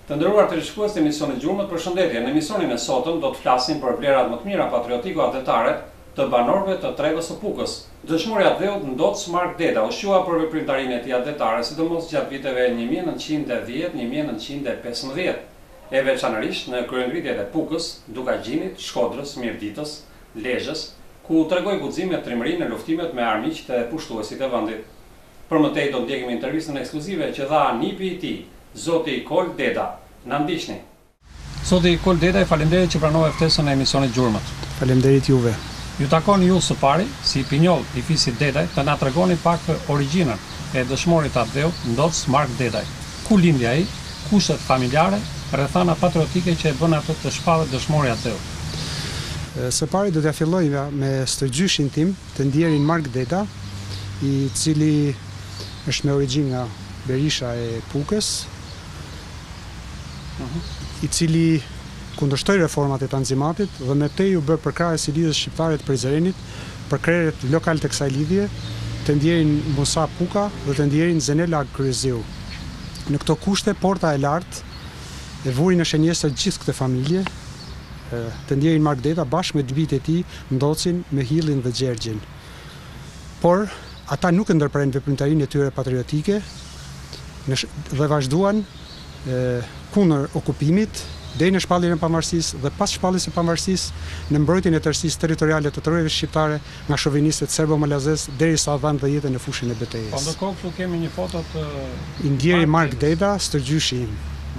Të nderuar televizionistë të emisionit Gjurmët, përshëndetje. Në emisionin e sotëm do të flasim për vlerat më të mira patriotiko-adhetare të banorëve të Tregës së Pukës. Dëshmori Adheut Ndoc Mark Deda ushqua për veprimtarinë e tij adhetare, sidomos gjatë viteve 1910-1915 e veçanërisht në kryengritjet e Pukës, Dukagjinit, Shkodrës, Mirditës, Lezhës, ku tregoi guxim me trimërinë në luftimet me armiqt e pushtuesit e vendit. Për më tej do ndjekim intervistën ekskluzive që dha nipi i tij, Zoti Kol Deda. Na ndiqni. Zoti Kol Deda, faleminderit që pranove ftesën e emisionit Gjurmët. Faleminderit juve. Ju takon ju së pari, si pinjoll i fisit Dedaj, të na tregoni pak origjinën e dëshmorit Adheut Ndoc Mark Dedaj. Ku lindi ai, kushtet familjare, rrethana patriotike që e bën atë të shpallet dëshmori Adheut. Së pari do t'ja filloj me stërgjyshin tim, të ndjerin Mark Deda, i cili është me origjinë nga Berisha e Pukës, i cili kundërshtoi reformat e Tanzimatit dhe me te u bë përkrahës i lidhjes shqiptare të Prizrenit për krerët lokal të kësaj lidhje, të ndjerin Musa Puka dhe të ndjerin Zenela Kryziu. Në këto kushte, porta e lartë e vuri në shenjestër gjithë këtë familje, të ndjerin Mark Deda bashkë me dëbit e tij Ndocin, Mehillin dhe Gjergjin. Por ata nuk ndërprerën veprimtarinë e tyre patriotike dhe vazhduan kundër okupimit, deri në shpalljen e pavarësisë dhe pas shpalljes së pavarësisë në mbrojtjen e tërësisë territoriale të trojave shqiptare nga shovinistët serbo-malazez derisa dhanë dhe jetën në fushën e betejës. Po ndërkohë këtu kemi një foto të i ndjeri Mark Deda, stërgjyshi im.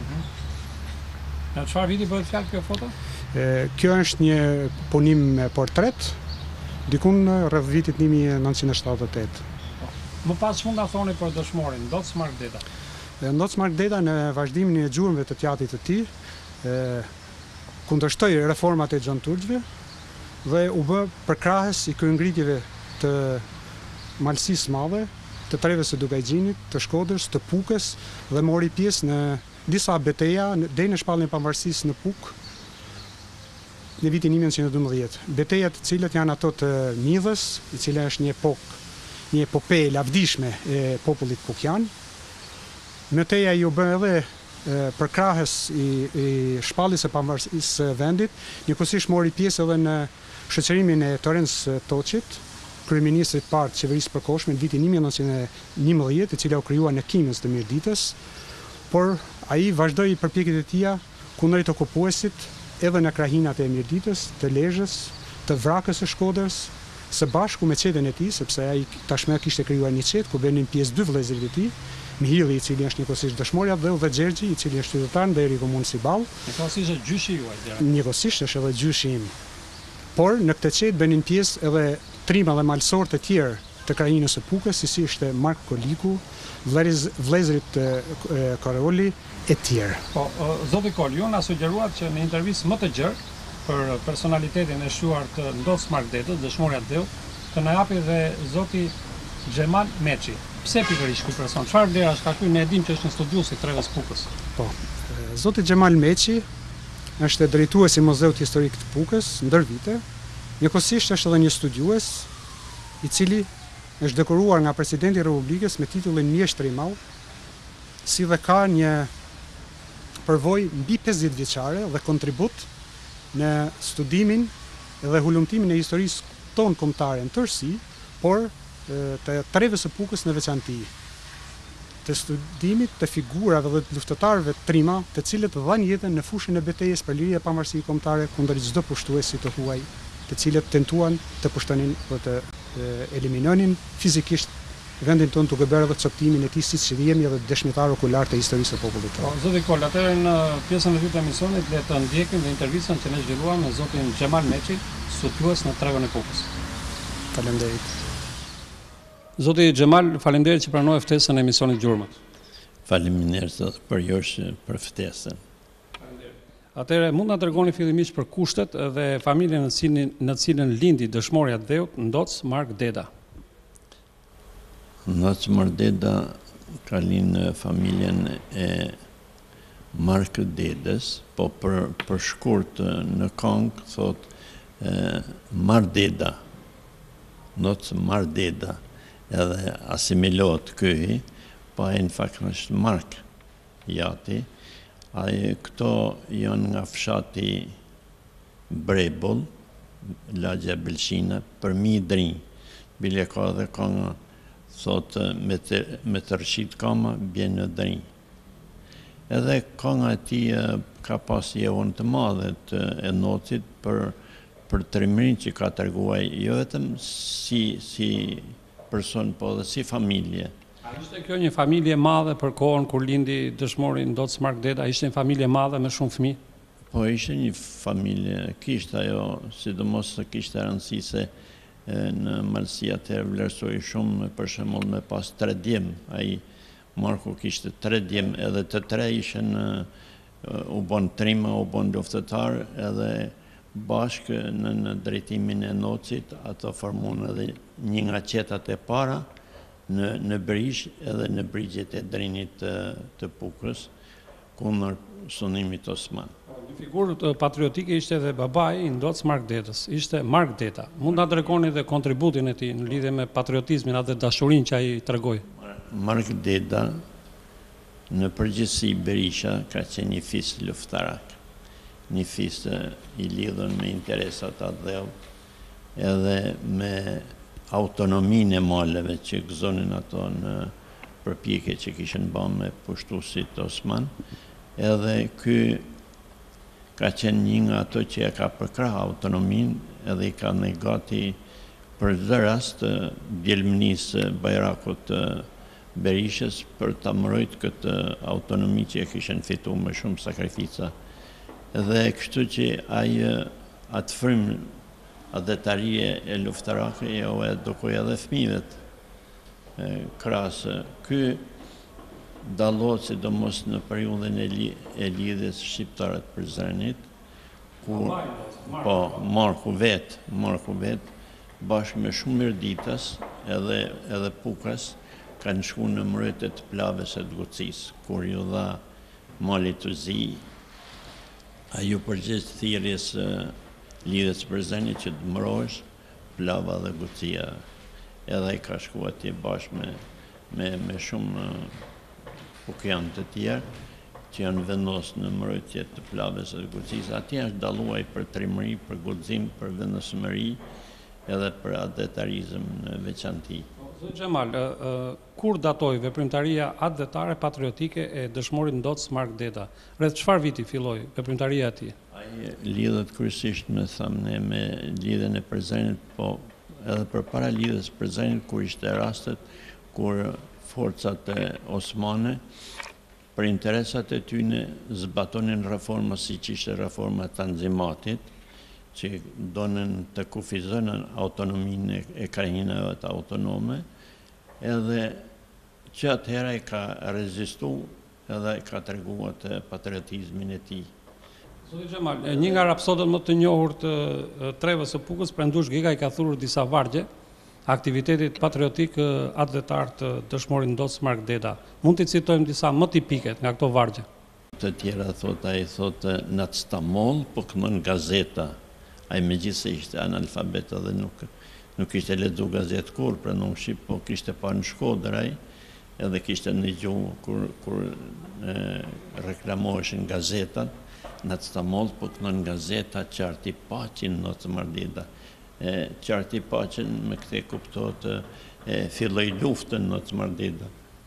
Në çfarë viti bëhet fjalë kjo foto? Kjo është një punim me portret, dikun rreth vitit 1978. Më pas mund ta thoni për dëshmorin Ndoc Mark Deda. Ndoc Mark Deda në vazhdimin e gjurmëve të teatrit të tij kundërshtoi reformat e Xhan Turqve dhe u bë përkrahës i kryengritjeve të Malësisë Madhe, të Treves së Dukagjinit, të Shkodrës, të Pukës dhe mori pjesë në disa beteja deri në shpalljen e pavarësisë në Pukë në vitin 1912. Betejat të cilat janë ato të Midhës, i cila është një epope lavdishme e popullit pukjan. Meteja ju bën edhe përkrahës i shpalljes së pavarësisë së vendit, njëkohësisht mori pjesë edhe në shoqërimin e Torenc Toçit, kryeministrit parë të qeverisë përkohshme në vitin 1911, e cila u krijua në Kimës të Mirditës, por ai vazhdoi përpjekjet e tija kundrejt okupuesit edhe në krahinat e Mirditës, të Lezhës, të Vrakës së Shkodrës, së bashku me çetën e tij, sepse ai tashmë kishte krijuar një çetë ku bënin pjesë dy vëllezërit e tij, Mihilli, i cili është njëkohësisht dëshmori Adheut, dhe Gjergji, i cili është qytetar deri komunë Siball. Njëkohësisht është gjyshi juaj. Njëkohësisht është edhe gjyshi im. Por në këtë qetë bënin pjesë edhe trima dhe malësor të tjerë të krajinës së Pukës, si ishte Mark Koliku, vëllezërit Karoli e tjerë. Po, zoti Kol, ju na sugjeruat që në intervistë më të gjerë për personalitetin e shquar të Ndoc Mark Dedës, dëshmori Adheut, të na japi dhe zoti Xhemal Meçi. Pse pikërisht ky person? Çfarë vlerash ka ky? Ne e dimë që është një studius i Treves Pukës. Po. Zoti Xhemal Meçi është drejtuesi i Muzeut Historik të Pukës ndër vite. Njëkohësisht është edhe një studiues i cili është dekoruar nga presidenti i Republikës me titullin Mjeshtri i Madh, si dhe ka një përvojë mbi 50 vjeçare dhe kontribut në studimin dhe hulumtimin e historisë tonë kombëtare në tërësi, por të Treves së Pukës në veçanti, të studimit të figurave dhe të luftëtarëve trima, të cilët dhanë jetën në fushën e betejës për liri e pavarësisë kombëtare kundër çdo pushtuesi të huaj, të cilët tentuan të pushtonin dhe të eliminonin fizikisht vendin tonë duke bërë edhe coptimin e tij, siç jemi edhe dëshmitar okular të historisë së popullit tonë. Zoti Kol, atëherë në pjesën e dytë të emisionit le të ndjekim intervistën që ne zhvilluam me zotin Xhemal Meçi, studiues në Tregun e Pukës. Faleminderit. Zoti Xhemal, faleminderit që pranoi ftesën e emisionit Gjurmët. Faleminderit për jush për ftesën. Atëherë mund na tregoni fillimisht për kushtet dhe familjen në cilën lindi dëshmori Adheut Ndoc Mark Deda. Ndoc Mark Deda ka linë familjen e Mark Dedës, po për shkurt në Kong thot Mark Deda. Ndoc Mark Deda. Edhe asimilohet ky, po ai në fakt është Mark Jati, Këto janë nga fshati Brebull, lagja Belshina, për mi drinj. Bile ka dhe ka nga, thotë, me të rëshit kama, bjen në drinj. Edhe ka nga ti ka pas jevon të madhe të Enocit për trimërin që ka treguar, jo vetëm si person, po dhe si familje. A ishte kjo një familje madhe për kohën kur lindi dëshmori Ndoc Mark Deda, ishte një familje madhe me shumë fëmijë? Po ishte një familje, kishte ajo, sidomos se kishte rëndësi se në malësia të vlerësoj shumë, për shembull me pas 3 djem, ai Marku kishte 3 djem, edhe të 3 ishen u bon trima, u bon luftëtar, edhe bashkë në drejtimin e Nocit, ato formuan edhe një nga qetat e para në Brish edhe në brigjet e Drinit të Pukrës, kundër sunimit Osman. Një figurë patriotike ishte edhe babai i Ndoc Mark Dedës, ishte Mark Deda. Mund ta tregoni edhe kontributin e tij në lidhje me patriotizmin atë dashurinë që ai tregoi? Mark Deda, në përgjithësi Berisha, ka qenë një fis luftarak, një fis i lidhur me interesat atdheu, edhe me autonominë e maleve që gëzonin ato në përpjekje që kishin bërë me pushtuesit Osman, edhe ky ka qenë një nga ato që e ka përkrah autonominë edhe i ka negati për çdo rast bjelmënisë Bajrakut Berishës për ta mbrojtur këtë autonomi që e kishin fituar me shumë sakrifica. Dhe kështu që ai atë frymë adetarie e luftarakë jo e edukoi edhe fëmijët krasë. Ky dallohet sidomos në periudhën e lidhjes shqiptarët për Zrenit, ku po Marku vet bashkë me shumë mirëditas edhe Pukras kanë shku në mbrojtje të plavës së Gucisë, kur ju dha mali të zi, ajo përgjigj thirrjes lidhjes për Zrenit që të mbrohesh plava dhe Gucia. Edhe ai ka shku atje bashkë me shumë pukian të tjerë që janë vendosur në mbrojtje të plavës së Gucisë. Atje është dalluar për trimëri, për guxim, për vendosmëri edhe për adetarizëm në veçanti. Zot Xhemal, kur datoi veprimtaria adetare patriotike e dëshmorit Ndoc Mark Deda? Rreth çfarë viti filloi veprimtaria e tij? Ai lidhet kryesisht me lidhjen e Zrenit, po edhe përpara lidhjes për Zrenit, kur ishte rastet kur forcat e osmane për interesat e tyre zbatonin reforma siç ishte reforma e Tanzimatit, që donin të kufizonin autonominë e krajinave të autonome, edhe që atëherë ai ka rezistuar edhe ka treguar të patriotizmin e tij. Zoti Xhemal, një nga rapsodët më të njohur të trevës së Pukës, Prendush Giga, i ka thurur disa vargje aktivitetit patriotik atletar të dëshmorit Ndoc Mark Deda. Mund t'i citojmë disa më tipike nga këto vargje? Të tjera ai thotë në Stamol, po kënon gazeta. Ai megjithëse ishte analfabet dhe nuk ishte lexuar gazetë kur, pra nuk shqip, po kishte parë në Shkodër ai, edhe kishte ndëgjuar kur reklamoheshin gazetat, në Stamol, po kënon gazeta qarti paqin Ndoc Mark Deda. Qarti paqen me këtë kuptohet filloi luftën Ndoc Mark Deda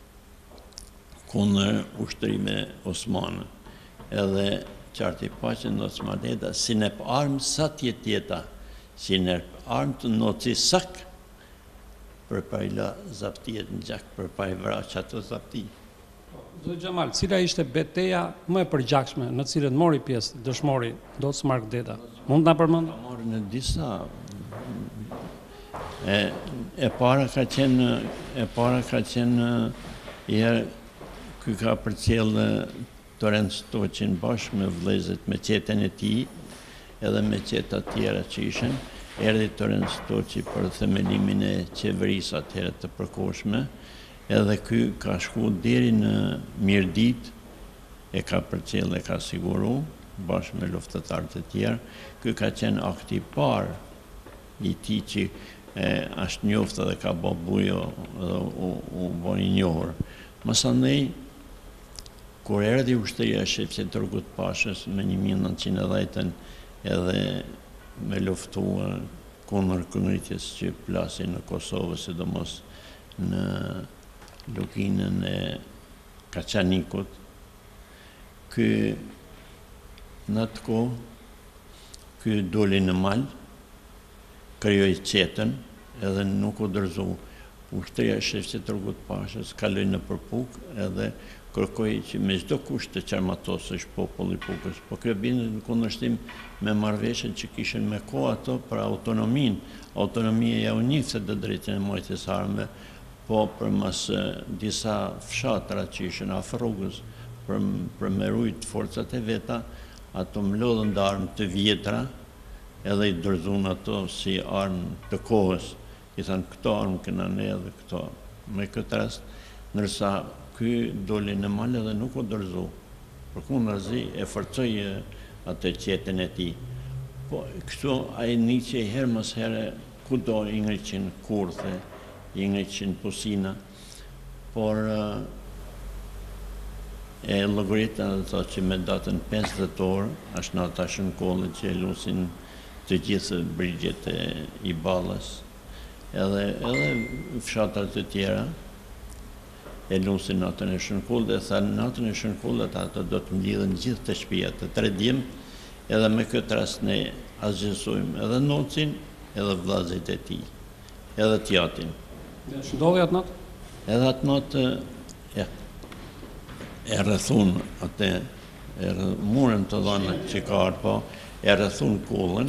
kundër ushtrime osmane. Edhe qarti paqen Ndoc Mark Deda si nep armë sa tjeta, si nep armë të noci sak për pa i la zaptijet në gjak, për pa i vraq ato zapti. Zoti Xhemal, cila ishte betejë më e përgjakshme në cilën mori pjesë dëshmori Ndoc Mark Deda? Mund ta përmend? Ka marrë në disa. E para ka qenë herë ky ka përcjell Torenc Stoçin bashkë me vëllezërit me qetën e tij, edhe me qeta tjera që ishin. Erdhi Torenc Stoçi për themelimin e qeverisë atëherë të përkohshme, edhe ky ka shku deri në Mirdit, e ka përcjell e ka siguru bashkë me luftëtarët e tjerë. Ky ka qenë akti i parë i tij që është njoftë dhe ka bë bujo dhe u bën i njohur. Mësandej Kur erdhi ushtria e shefit Turgut Pashës me 1910 edhe me luftua kundër këngritjes që plasin në Kosovë, sidomos në lukinën e Kaçanikut, ky në atë kohë, ky doli në mal, krijoi qetën, edhe nuk u dorëzu. Ushtria e shefit Turgut Pashës kaloi në Puk edhe kërkoi që me çdo kusht të qarmatosësh populli i Pukës, po kjo binde në kundërshtim me marrëveshjen që kishin me kohë ato për autonominë. Autonomia ja u nifte të drejtën e mbrojtjes armëve, po përmas disa fshatra që ishin afër rrugës për me rujt forcat e veta, ato mlodhën dhe armë të vjetra, edhe i dorëzuan ato si armë të kohës. I thanë këto armë kena ne edhe këto. Me këtë rast, ndërsa ky doli në mal edhe nuk u dorëzu. Përkundazi e forcoi atë qetën e tij. Po kështu ai niqej herë mos herë kudo i ngriqin kurthe, i ngriqin pusina, por e llogaritën dhe thotë që me datën 5 dhjetor, është nata shënkollit që e lusin të gjithë brigjet i Ballës, edhe fshatrat të tjera, e lusin natën e shënkullit dhe thanë natën e shënkullit ato do të mlidhen gjithë të shtëpia të 3 djem, edhe me këtë rast ne asgjësojmë edhe nocin, edhe vllazërit e tij, edhe tjatin. Ndodhi atë natë? Edhe atë natë e rrethun atë murën të dhënë që ka po, e rrethun kullën,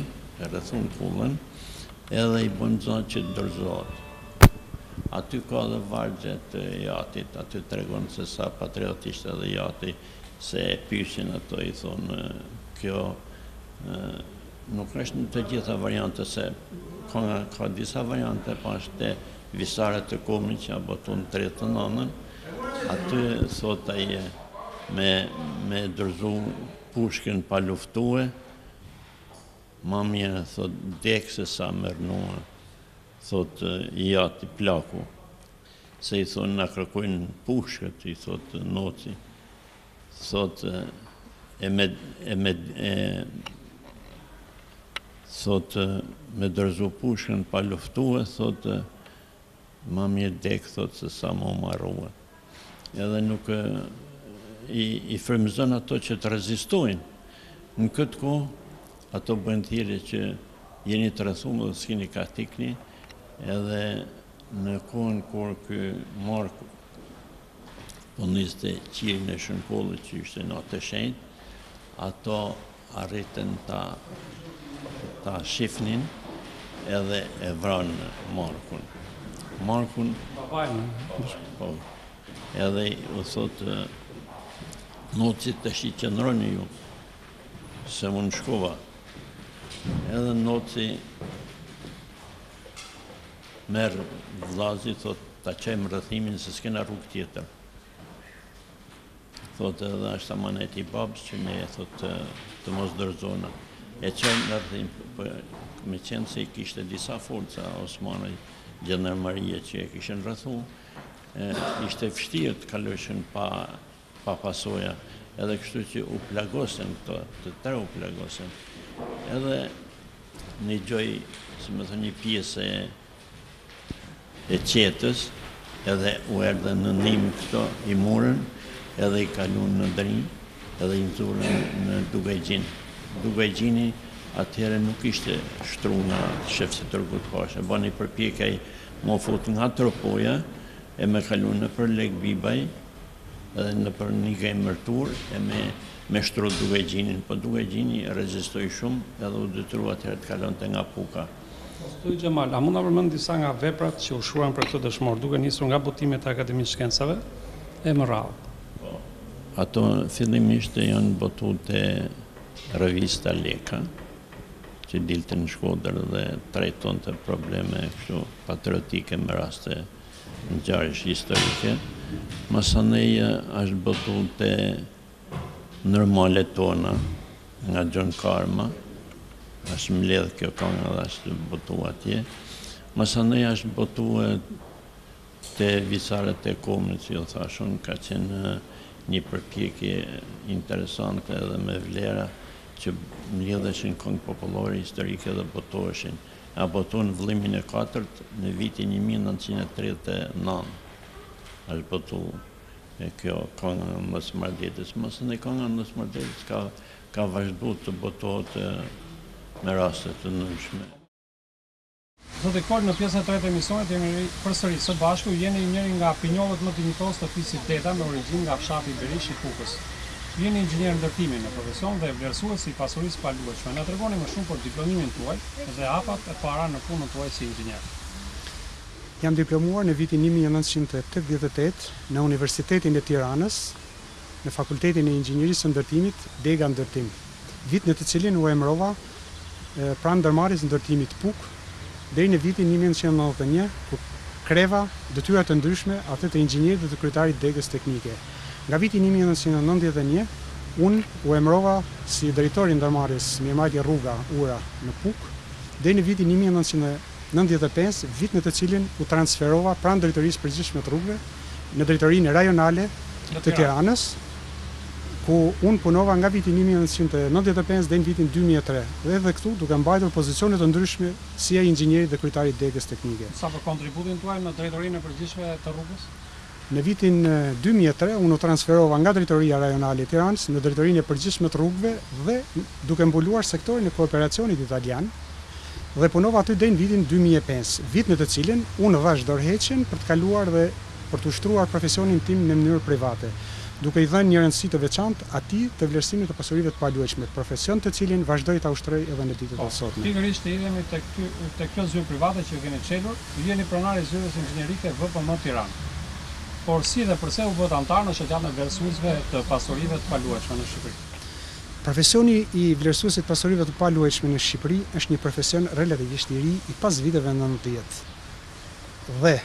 edhe i bën zonë që të dorëzohet. Aty ka dhe vargjet e jatit, aty tregon se sa patriotisht edhe jati, se e pyshin ato, i thonë, kjo nuk është në të gjitha variante, se ka disa variante, pa është te visarët të Komrit që abotun 39-ën, aty thot ai me dorëzu pushkën pa luftue, ma mirë thot dek se sa mërnua, thot i jati plaku, se i thonë na kërkojnë pushkët, i thot noci, thot thot me dorëzu pushkën pa luftue, thot ma mirë dek, thot se sa më marrua. Edhe nuk i frymëzon ato që të rezistojnë. Në këtë kohë, ato bëjnë thirrje që jeni të rrethuar dhe s'keni ka tikni, edhe në kohën kur ky Marku po niste qirin e shënkollit që ishte natë e shenjtë, ato arritën ta shifnin edhe e vranë Markun. Markun, po, edhe u thotë nocit të shi qëndroni ju, se unë shkova. Edhe noci merë vllazi, thot, ta qejmë rrethimin se s'kena rrugë tjetër. Thot edhe është amanet i babës që ne thot të mos dorëzona. E qejmë rrethim, me qenë se i kishte disa forca Osmanëj, gjendarmerie që e kishin rrethuar, ishte vështirë të kaloshin pa pasoja, edhe kështu që u plagosen këto, të tre u plagosen. Edhe një gjoj, si më thënë, një pjesë e qetës, edhe u erdhe në ndihmë këto i murën, edhe i kalun në drinj, edhe i nxurën në Dugajgjin. Dugajgjini atëherë nuk ishte shtruna shefit Turgut Pashë, bani përpjekaj më fut nga tropoja, e me kalun në për Lek Bibaj, edhe në për Nikaj Mërtur, e me shtru Dugajgjinin, po Dugajgjini rezistoi shumë edhe u detyru atëherë të kalon të nga Puka. Stoj Gjemal, a mund ta përmend disa nga veprat që u shuan për këtë dëshmor, duke nisur nga botimet e Akademisë së Shkencave e më radhë? Po, ato fillimisht janë botu te revista Leka, që dilte në Shkodër dhe trajtonte probleme kështu patriotike me raste ngjarjesh historike. Masanej është botu te Normale tona nga John Karma, është mbledh kjo këngë dhe është botu atje. Masanej është botu te visarët e Komrit, që ju thashun, ka qenë një përpjekje interesante edhe me vlera që mlidheshin këngë popullore historike dhe botoheshin. A botu në vëllimin e 4 në vitin 1939. Është botu kjo kënga në Smardetës. Mos në kënga në Smardetës ka vazhdu të botohet me raste të ndryshme. Zotë Kol, në pjesën e tretë e emisionit jemi përsëri së bashku, jeni njëri nga pinjollët më dinjitos të fisit Deta me origjinë nga fshati Berish i Pukës. Jeni inxhinier ndërtimi në profesion dhe vlerësues i pasurisë paluajtshme. Na tregoni më shumë për diplomimin tuaj dhe hapat e para në punën tuaj si inxhinier. Jam diplomuar në vitin 1988 në Universitetin e Tiranës, në Fakultetin e Inxhinierisë së Ndërtimit, Dega Ndërtim. Vit në të cilin u emërova pranë ndërmarrjes ndërtimit PUK deri në vitin 1991, ku kreva detyra të ndryshme atë të inxhinierit dhe të kryetarit degës teknike. Nga viti 1991, unë u emërova si drejtori i ndërmarrjes mirëmarrje rruga ura në PUK, deri në vitin 1995, vit në të cilin u transferova pranë drejtorisë përgjithshme të rrugëve në drejtorinë rajonale të Tiranës, ku unë punova nga viti 1995 deri në vitin 2003. Dhe edhe këtu duke mbajtur pozicione të ndryshme si ai inxhinieri dhe kryetari i degës teknike. Sa për kontributin tuaj në drejtorinë e përgjithshme të rrugës? Në vitin 2003 unë u transferova nga drejtoria rajonale e Tiranës në drejtorinë e përgjithshme të rrugëve dhe duke mbuluar sektorin e kooperacionit italian dhe punova aty deri në vitin 2005, vit në të cilin unë dhash dorëheqjen për të kaluar dhe për të ushtruar profesionin tim në mënyrë private, duke i dhënë një rëndësi të veçantë atij të vlerësimit të pasurive të paluajtshme, profesion të cilin vazhdoj ta ushtroj edhe në ditët e sotme. Pikërisht të idhemi tek kjo zyrë private që keni çelur, jeni pronar i zyrës inxhinierike VPM Tiranë. Por si dhe përse u bët antar në shoqatën e vlerësuesve të pasurive të paluajtshme në Shqipëri? Profesioni i vlerësuesit të pasurive të paluajtshme në Shqipëri është një profesion relativisht i ri i pas viteve 90. Dhe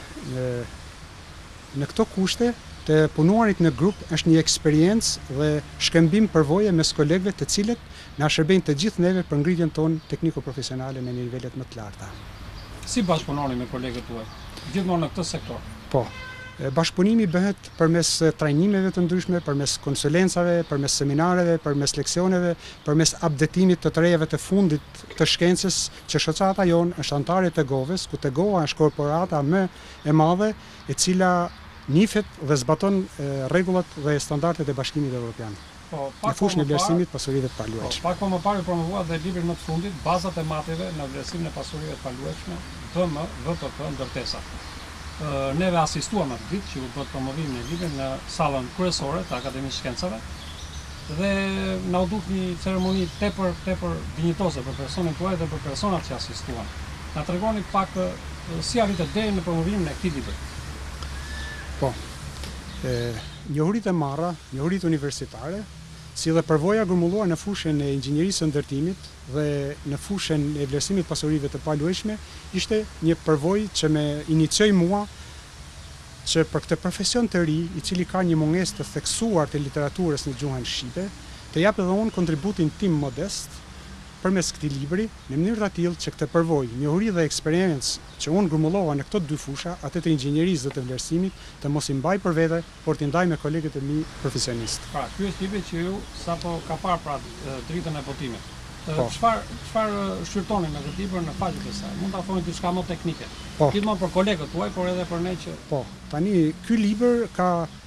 në këto kushte të punuarit në grup është një eksperiencë dhe shkëmbim përvoje mes kolegëve të cilët na shërbejnë të gjithë neve për ngritjen tonë tekniko-profesionale në nivelet më të larta. Si bashkëpunoni me kolegët tuaj, gjithmonë në këtë sektor? Po. Bashkëpunimi bëhet përmes trajnimeve të ndryshme, përmes konsulencave, përmes seminareve, përmes leksioneve, përmes updatimit të rejeve të fundit të shkencës që shoqata jonë është antare të Tegovës, ku Tegova është korporata më e madhe e cila nifet dhe zbaton rregullat dhe standardet e Bashkimit Evropian. Në fushën e vlerësimit pasurive të paluajtshme. Pak më parë promovuat dhe librin më të fundit, bazat e matjeve në vlerësimin e pasurive të paluajtshme, VPP ndërtesa. Neve asistuam atë ditë që u bët promovim në librin në sallën kryesore të Akademisë Shkencave dhe na u duk një ceremoni tepër dinjitoze për personin tuaj dhe për personat që asistuan. Na tregoni pak si arritët deri në promovimin e këtij libri. Po. Njohuritë e marra, njohuritë universitare, si dhe përvoja grumbulluar në fushën e inxhinierisë së ndërtimit dhe në fushën e vlerësimit pasurive të paluajtshme, ishte një përvojë që më inicioi mua që për këtë profesion të ri, i cili ka një mungesë të theksuar të literaturës në gjuhën shqipe, të jap edhe unë kontributin tim modest përmes këtij libri, në mënyrë të tillë që këtë përvojë, njohuri dhe eksperiencë që unë grumbullova në këto dy fusha, atë të inxhinierisë dhe të vlerësimit, të mos i mbaj për vete, por t'i ndaj me kolegët e mi profesionistë. Pra, ky është libri që ju sapo ka parë pra dritën e botimit. Çfarë shqyrtoni me këtë libër në faqet e saj? Mund ta thoni diçka më teknike. Gjithmonë për kolegët tuaj, por edhe për ne që tani ky libër ka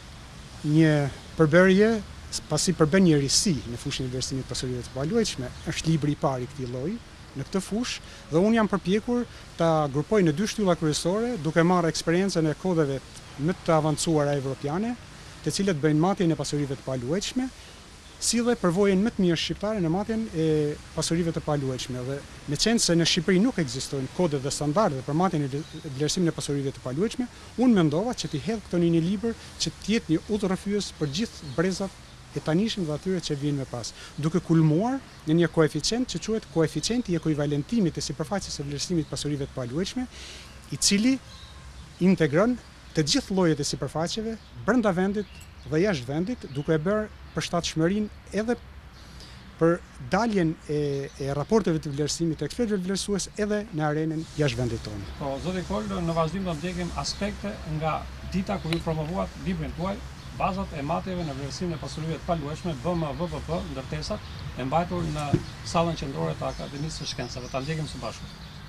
një përbërje pasi përben një risi në fushën e vlerësimit pasurive të paluajtshme, është libri i parë i këtij lloji në këtë fushë dhe unë jam përpjekur ta grupoj në dy shtylla kryesore, duke marrë eksperiencën e kodeve më të avancuara evropiane, të cilët bëjnë matjen e pasurive të paluajtshme, si dhe përvojën më të mirë shqiptare në matjen e pasurive të paluajtshme. Dhe me qenë se në Shqipëri nuk ekzistojnë kode dhe standarde për matjen e vlerësimit e pasurive të paluajtshme, unë mendova që t'i hedh këto në një libër që të jetë një udhërrëfyes për gjithë brezat e tanishëm dhe atyre që vinë më pas, duke kulmuar në një koeficient që quhet koeficienti i ekuivalentimit të sipërfaqes së vlerësimit pasurive të paluajtshme, i cili integron të gjithë llojet e sipërfaqeve brenda vendit dhe jashtë vendit, duke e bërë përshtatshmërinë edhe për daljen e raporteve të vlerësimit të ekspertëve vlerësues edhe në arenën jashtë vendit tonë. Po, zoti Kol, në vazhdim do ndjekim aspekte nga dita kur ju promovuat librin tuaj bazat e matjeve në vlerësimin e pasurive të paluajshme BMVPP ndërtesat e mbajtur në sallën qendrore të Akademisë së Shkencave. Ta ndjekim së bashku.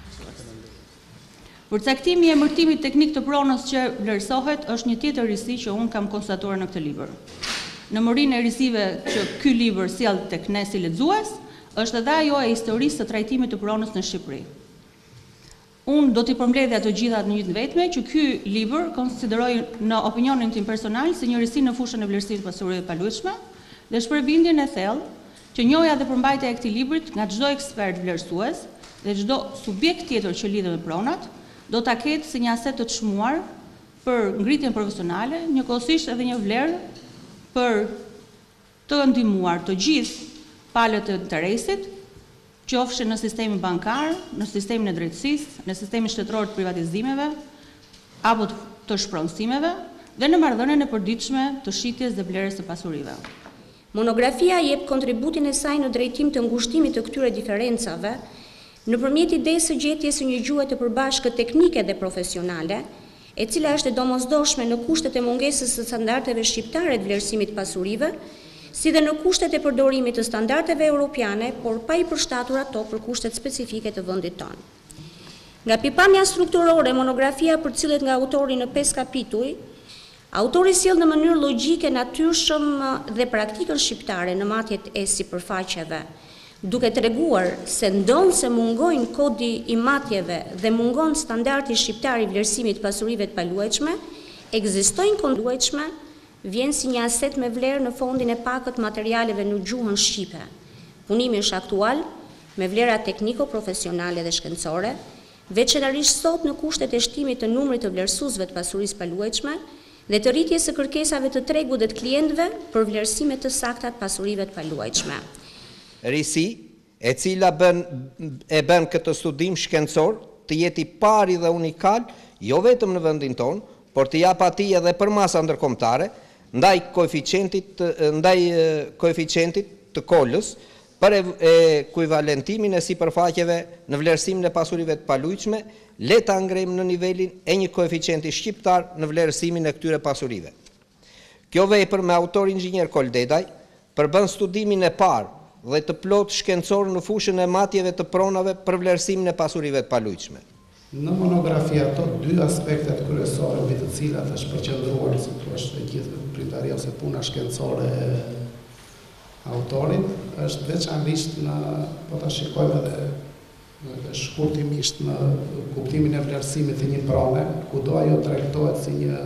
Përcaktimi i emërtimit teknik të pronës që vlerësohet është një tjetër risi që unë kam konstatuar në këtë libër. Në mërinë e risive që ky libër sjell tek ne si lexues, është edhe ajo e historisë së trajtimit të pronës në Shqipëri. Unë do t'i përmbledhja të gjitha në një të vetme që ky libër konsideroj në opinionin tim personal si një risi në fushën e vlerësimit të pasurive të paluajshme dhe shpërbindjen e thellë që njohja dhe përmbajtja e këtij librit nga çdo ekspert vlerësues dhe çdo subjekt tjetër që lidhet me pronat do ta ketë si një aset të çmuar për ngritjen profesionale, njëkohësisht edhe një vlerë për të ndihmuar të gjithë palët e interesit, qofshin në sistemin bankar, në sistemin e drejtësisë, në sistemin shtetëror të privatizimeve apo të shpronësimeve dhe në marrëdhënien e përditshme të shitjes dhe blerjes së pasurive. Monografia jep kontributin e saj në drejtim të ngushtimit të këtyre diferencave nëpërmjet idesë së gjetjes së një gjuhë të përbashkët teknike dhe profesionale, e cila është e domosdoshme në kushtet e mungesës së standardeve shqiptare të vlerësimit të pasurive, si dhe në kushtet e përdorimit të standardeve europiane, por pa i përshtatur ato për kushtet specifike të vendit tonë. Nga pikpamja strukturore, monografia përcillet nga autori në 5 kapituj, autori sjell në mënyrë logjike, natyrshëm dhe praktikën shqiptare në matjet e sipërfaqeve, duke treguar se ndonë se mungojnë kodi i matjeve dhe mungon standardi shqiptar i vlerësimit të pasurive të paluajtshme, ekzistojnë konduajtshme, vjen si një aset me vlerë në fondin e pakët materialeve në gjuhën shqipe. Punimi është aktual, me vlera tekniko-profesionale dhe shkencore, veçanërisht sot në kushtet e shtimit të numrit të vlerësuesve të pasurisë paluajtshme dhe të rritjes së kërkesave të tregut dhe të klientëve për vlerësime të sakta të pasurive të paluajtshme. Risi, e cila bën këtë studim shkencor të jetë i pari dhe unikal, jo vetëm në vendin tonë, por të jap atij edhe për masa ndërkombëtare, ndaj koeficientit të kolës për ekuivalentimin e sipërfaqeve në vlerësimin e pasurive të paluajtshme, le ta ngrejmë në nivelin e një koeficienti shqiptar në vlerësimin e këtyre pasurive. Kjo vepër me autor inxhinier Koldedaj përbën studimin e parë dhe të plot shkencor në fushën e matjeve të pronave për vlerësimin e pasurive të paluajtshme. Në monografi ato dy aspektet kryesore mbi të cilat është përqendruar, si thua, e gjithë pritëria ose puna shkencore e autorit, është veçanërisht në, po ta shikojmë edhe shkurtimisht në kuptimin e vlerësimit të një prone, kudo ajo trajtohet si një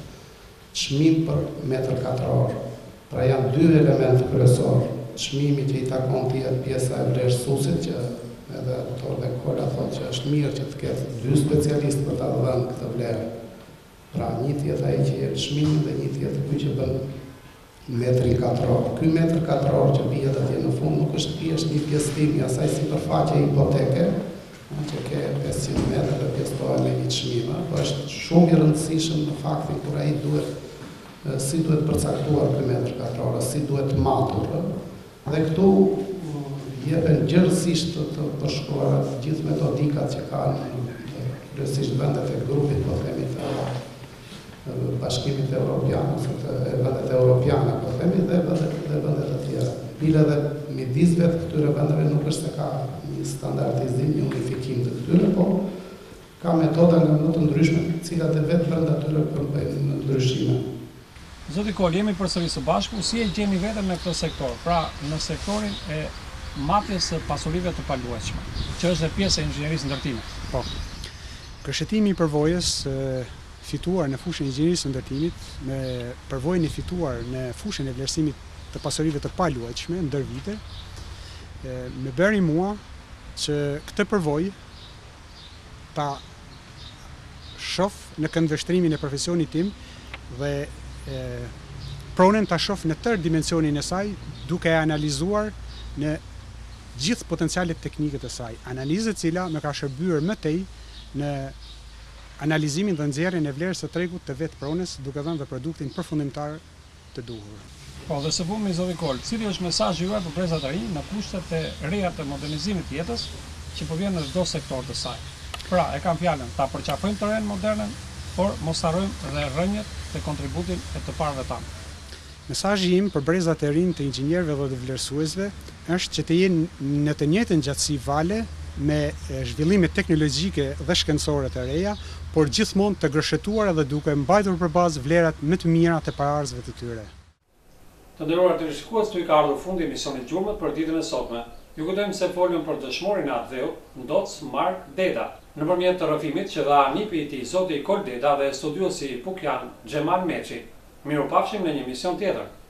çmim për metër katror. Pra janë dy elementë kryesor. Çmimi që i takon të jetë pjesa e vlerësuesit, që edhe autor dhe Kola thotë që është mirë që të ketë dy specialistë për ta dhënë këtë vlerë. Pra një tjetër ai që jep çmimin dhe një tjetër ky që bën metrin katror. Ky metër katror që bie atje në fund nuk është thjesht një pjesëtim i asaj sipërfaqe hipoteke, që ke 500 metra dhe pjesëtohet me një çmim, por është shumë i rëndësishëm në faktin kur ai si duhet përcaktuar ky metër katror, si duhet matur. Dhe këtu jepen gjërësisht të përshkruara të gjithë metodikat që kanë kryesisht vendet e grupit, po themi të bashkimit evropian, ose të vendet europiane, po themi, dhe vendet të tjera. Bile dhe midis vetë këtyre vendeve nuk është se ka një standardizim, një unifikim të këtyre, po ka metoda nga më të ndryshme, cilat e vetë brenda tyre përmbajnë në ndryshime. Zoti Kol, jemi përsëri së bashku, si e gjeni vetëm në këtë sektor, pra në sektorin e matjes së pasurive të paluajtshme, që është pjesë e inxhinierisë ndërtimit. Po. Këshillimi i përvojës fituar në fushën e inxhinierisë së ndërtimit, me përvojën e fituar në fushën e vlerësimit të pasurive të paluajtshme ndër vite, më bëri mua që këtë përvojë ta shoh në këndvështrimin e profesionit tim dhe pronën ta shoh në tërë dimensionin e saj, duke e analizuar në gjithë potencialet teknike të saj, analizë e cila më ka shërbyer më tej në analizimin dhe nxjerrjen e vlerës së tregut të vetë pronës, duke dhënë dhe produktin përfundimtar të duhur. Po, dhe së fundmi, zoti Kol, cili është mesazhi juaj për brezat e rinj në kushtet e reja të modernizimit të jetës që po vjen në çdo sektor të saj? Pra, e kam fjalën, ta përqafojmë të renë modernën, por mos harrojmë dhe rrënjët të kontributin e të parëve tanë. Mesazhi im për brezat e rinj të inxhinierëve dhe të vlerësuesve është që të jenë në të njëjtën gjatësi vale me zhvillimet teknologjike dhe shkencore të reja, por gjithmonë të gërshetuara dhe duke mbajtur përbazë vlerat më të mira të paraardhësve të tyre. Të nderuar të rishikues, këtu i ka ardhur fundi emisionit Gjurmët për ditën e sotme. Ju kujtojmë se folëm për dëshmorin e atë Ndoc Mark Deda. Nëpërmjet të rrëfimit që dha nipi i tij zoti Kol Deda dhe studiosi Pukjan Xhemal Meçi. Mirupafshim në një emision tjetër.